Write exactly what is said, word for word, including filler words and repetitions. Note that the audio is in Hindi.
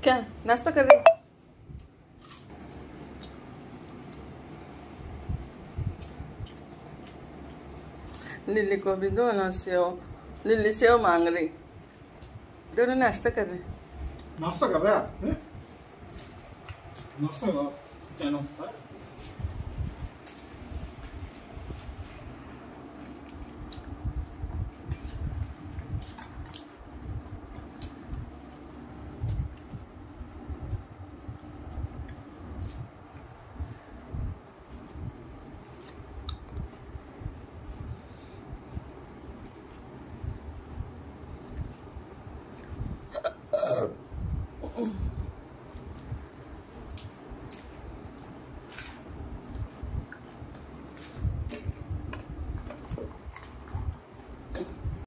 क्या नाश्ता कर रही? लिली को भी दो ना सेव। लिली सेव मांग रही। दोनों नाश्ता कर रहे। नाश्ता कर रहा है? नाश्ता क्या नाश्ता है?